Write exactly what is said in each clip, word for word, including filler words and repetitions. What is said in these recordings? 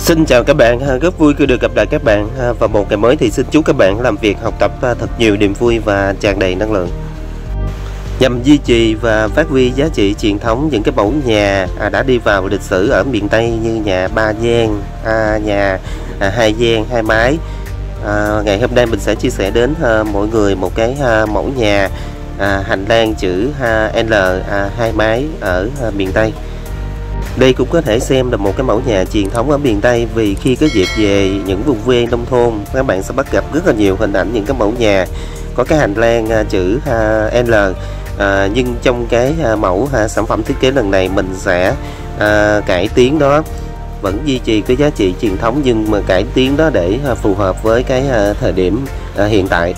Xin chào các bạn, rất vui khi được gặp lại các bạn vào một ngày mới. Thì xin chúc các bạn làm việc học tập thật nhiều niềm vui và tràn đầy năng lượng. Nhằm duy trì và phát huy giá trị truyền thống những cái mẫu nhà đã đi vào lịch sử ở miền Tây như nhà ba gian, nhà hai gian, hai mái. À, ngày hôm nay mình sẽ chia sẻ đến mọi người một cái mẫu nhà à, hành lang chữ L à, hai mái ở miền Tây. Đây cũng có thể xem là một cái mẫu nhà truyền thống ở miền Tây, vì khi có dịp về những vùng quê nông thôn, các bạn sẽ bắt gặp rất là nhiều hình ảnh những cái mẫu nhà có cái hành lang chữ L. À, nhưng trong cái mẫu sản phẩm thiết kế lần này mình sẽ à, cải tiến đó, vẫn duy trì cái giá trị truyền thống nhưng mà cải tiến đó để phù hợp với cái thời điểm à, hiện tại.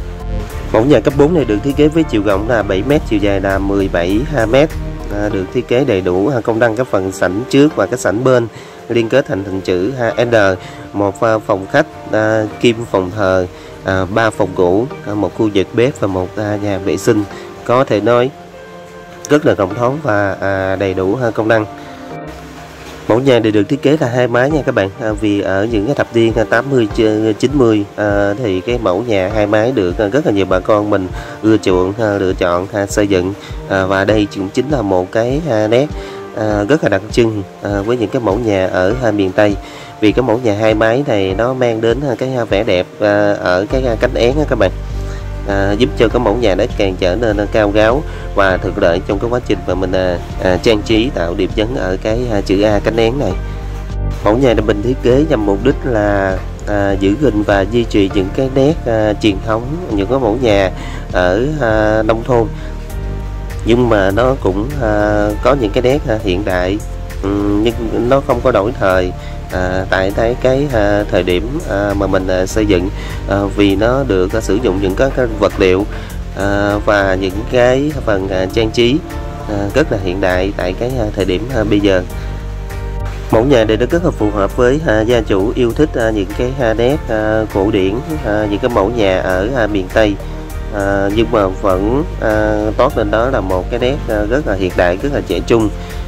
Mẫu nhà cấp bốn này được thiết kế với chiều rộng là bảy mét, chiều dài là mười bảy mét. À, được thiết kế đầy đủ công năng các phần sảnh trước và các sảnh bên liên kết thành hình chữ L, một phòng khách, à, kim phòng thờ, à, ba phòng ngủ, à, một khu vực bếp và một à, nhà vệ sinh, có thể nói rất là rộng thoáng và à, đầy đủ à, công năng. Mẫu nhà này được thiết kế là hai mái nha các bạn, à, vì ở những cái thập niên tám mươi chín mươi à, thì cái mẫu nhà hai mái được rất là nhiều bà con mình ưa chuộng à, lựa chọn à, xây dựng, à, và đây cũng chính là một cái à, nét à, rất là đặc trưng à, với những cái mẫu nhà ở à, miền Tây, vì cái mẫu nhà hai mái này nó mang đến à, cái vẻ đẹp à, ở cái à, cánh én đó các bạn. À, giúp cho cái mẫu nhà nó càng trở nên cao ráo và thuận lợi trong cái quá trình mà mình à, à, trang trí tạo điểm nhấn ở cái à, chữ A cánh én này. Mẫu nhà này mình thiết kế nhằm mục đích là à, giữ gìn và duy trì những cái nét à, truyền thống, những cái mẫu nhà ở à, nông thôn, nhưng mà nó cũng à, có những cái nét à, hiện đại, um, nhưng nó không có đổi thời. À, tại cái, cái à, thời điểm à, mà mình à, xây dựng, à, vì nó được à, sử dụng những các cái vật liệu à, và những cái phần à, trang trí à, rất là hiện đại tại cái à, thời điểm à, bây giờ. Mẫu nhà này nó rất là phù hợp với à, gia chủ yêu thích à, những cái à, nét à, cổ điển, à, những cái mẫu nhà ở à, miền Tây, à, nhưng mà vẫn à, toát lên đó là một cái nét à, rất là hiện đại, rất là trẻ trung.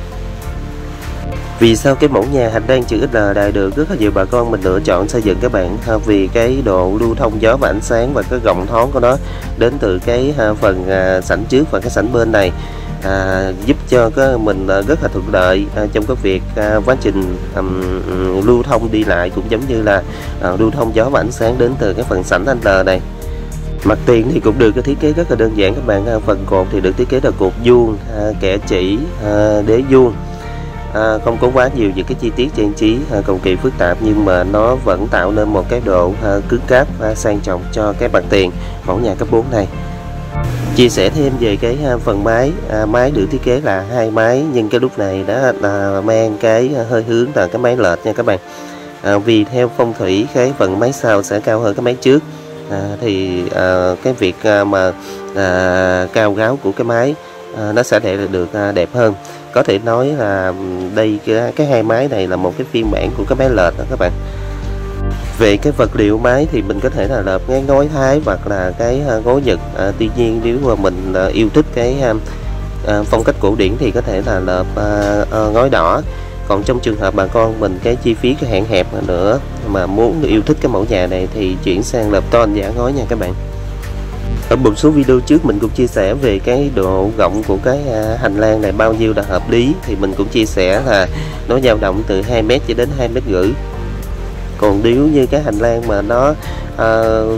Vì sao cái mẫu nhà hành lang chữ L này được rất là nhiều bà con mình lựa chọn xây dựng các bạn? Vì cái độ lưu thông gió và ánh sáng và cái rộng thoáng của nó đến từ cái phần sảnh trước và cái sảnh bên này, à, giúp cho cái mình rất là thuận lợi à, trong cái việc à, quá trình um, lưu thông đi lại, cũng giống như là à, lưu thông gió và ánh sáng đến từ cái phần sảnh L này. Mặt tiền thì cũng được cái thiết kế rất là đơn giản các bạn. Phần cột thì được thiết kế là cột vuông, à, kẻ chỉ, à, đế vuông. À, không có quá nhiều những cái chi tiết trang trí à, cầu kỳ phức tạp, nhưng mà nó vẫn tạo nên một cái độ à, cứng cáp và sang trọng cho cái mặt tiền mẫu nhà cấp bốn này. Chia sẻ thêm về cái à, phần mái, à, mái được thiết kế là hai mái, nhưng cái lúc này đó là mang cái à, hơi hướng là cái mái lệch nha các bạn. À, vì theo phong thủy cái phần mái sau sẽ cao hơn cái mái trước, à, thì à, cái việc à, mà à, cao ráo của cái mái à, nó sẽ để được à, đẹp hơn. Có thể nói là đây cái, cái hai mái này là một cái phiên bản của cái mái lệch đó các bạn. Về cái vật liệu mái thì mình có thể là lợp cái ngói thái hoặc là cái gối Nhật, à, tuy nhiên nếu mà mình à, yêu thích cái à, phong cách cổ điển thì có thể là lợp à, à, ngói đỏ. Còn trong trường hợp bà con mình cái chi phí cái hạn hẹp nữa mà muốn yêu thích cái mẫu nhà này thì chuyển sang lợp tôn giả ngói nha các bạn. Ở một số video trước mình cũng chia sẻ về cái độ rộng của cái hành lang này bao nhiêu là hợp lý, thì mình cũng chia sẻ là nó dao động từ hai mét cho đến hai mét rưỡi. Còn nếu như cái hành lang mà nó à,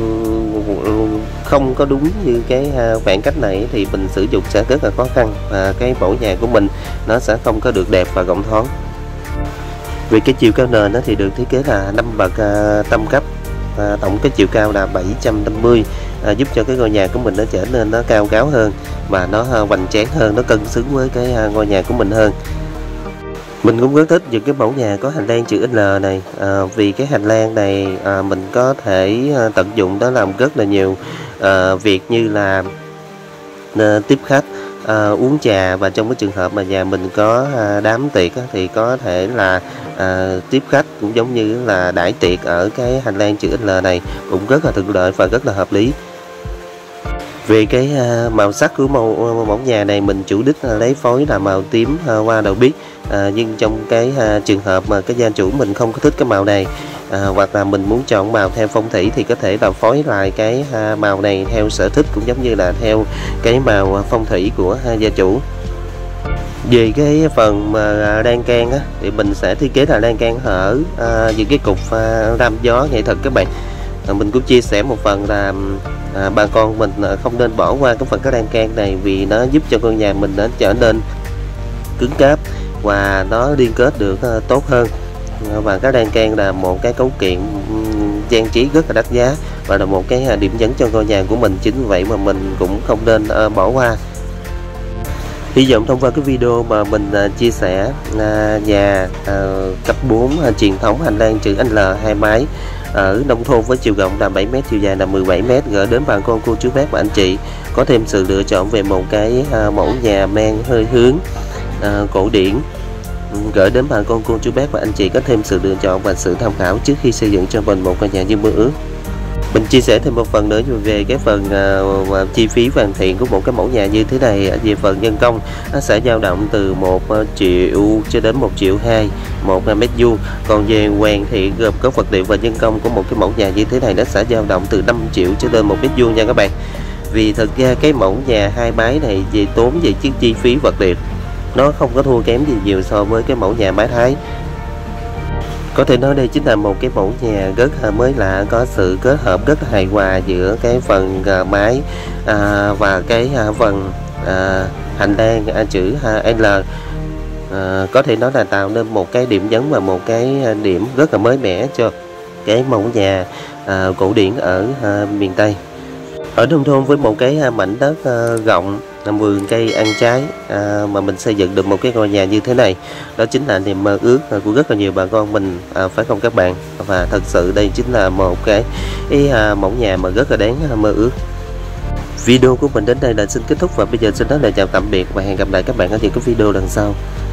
không có đúng như cái khoảng cách này thì mình sử dụng sẽ rất là khó khăn, và cái mẫu nhà của mình nó sẽ không có được đẹp và rộng thoáng. Về cái chiều cao nền thì được thiết kế là năm bậc à, tam cấp. À, tổng cái chiều cao là bảy trăm năm mươi, à, giúp cho cái ngôi nhà của mình nó trở nên nó cao ráo hơn và nó à, hoành tráng hơn, nó cân xứng với cái à, ngôi nhà của mình hơn. Mình cũng rất thích những cái mẫu nhà có hành lang chữ L này, à, vì cái hành lang này à, mình có thể à, tận dụng đó làm rất là nhiều à, việc như là à, tiếp khách, à, uống trà, và trong cái trường hợp mà nhà mình có à, đám tiệc á, thì có thể là à, tiếp khách cũng giống như là đãi tiệc ở cái hành lang chữ L này, cũng rất là thuận lợi và rất là hợp lý. Về cái à, màu sắc của màu, mẫu nhà này mình chủ đích là lấy phối là màu tím à, hoa đậu biếc, à, nhưng trong cái à, trường hợp mà cái gia chủ mình không có thích cái màu này, à, hoặc là mình muốn chọn màu theo phong thủy thì có thể là phối lại cái à, màu này theo sở thích, cũng giống như là theo cái màu phong thủy của à, gia chủ. Về cái phần mà lan can á, thì mình sẽ thiết kế là lan can hở à, những cái cục à, ram gió nghệ thuật các bạn. à, mình cũng chia sẻ một phần là à, bà con mình không nên bỏ qua cái phần cái lan can này, vì nó giúp cho ngôi nhà mình nó trở nên cứng cáp và nó liên kết được à, tốt hơn. Và cái lan can là một cái cấu kiện trang trí rất là đắt giá và là một cái điểm nhấn cho ngôi nhà của mình, chính vì vậy mà mình cũng không nên à, bỏ qua. Hy vọng thông qua cái video mà mình uh, chia sẻ uh, nhà uh, cấp bốn uh, truyền thống hành lang chữ L hai mái ở nông thôn với chiều rộng là bảy mét, chiều dài là mười bảy mét, gửi đến bà con cô chú bác và anh chị có thêm sự lựa chọn về một cái uh, mẫu nhà mang hơi hướng uh, cổ điển, gửi đến bà con cô chú bác và anh chị có thêm sự lựa chọn và sự tham khảo trước khi xây dựng cho mình một căn nhà như mơ ước. Mình chia sẻ thêm một phần nữa về cái phần uh, chi phí hoàn thiện của một cái mẫu nhà như thế này. Về phần nhân công, nó sẽ dao động từ một triệu cho đến một triệu hai một mét vuông. Còn về hoàn thiện gồm có vật liệu và nhân công của một cái mẫu nhà như thế này, nó sẽ dao động từ năm triệu cho đến một mét vuông nha các bạn. Vì thực ra cái mẫu nhà hai mái này về tốn về chiếc chi phí vật liệu nó không có thua kém gì nhiều so với cái mẫu nhà mái Thái. Có thể nói đây chính là một cái mẫu nhà rất mới lạ, có sự kết hợp rất hài hòa giữa cái phần uh, mái à, và cái uh, phần uh, hành lang uh, chữ uh, L. Uh, có thể nói là tạo nên một cái điểm nhấn và một cái điểm rất là mới mẻ cho cái mẫu nhà uh, cổ điển ở uh, miền Tây. Ở nông thôn với một cái mảnh đất uh, rộng, vườn cây ăn trái à, mà mình xây dựng được một cái ngôi nhà như thế này, đó chính là niềm mơ ước của rất là nhiều bà con mình, à, phải không các bạn? Và thật sự đây chính là một cái ý, à, mẫu nhà mà rất là đáng mơ ước. Video của mình đến đây là xin kết thúc và bây giờ xin nói lời chào tạm biệt và hẹn gặp lại các bạn ở những cái video lần sau.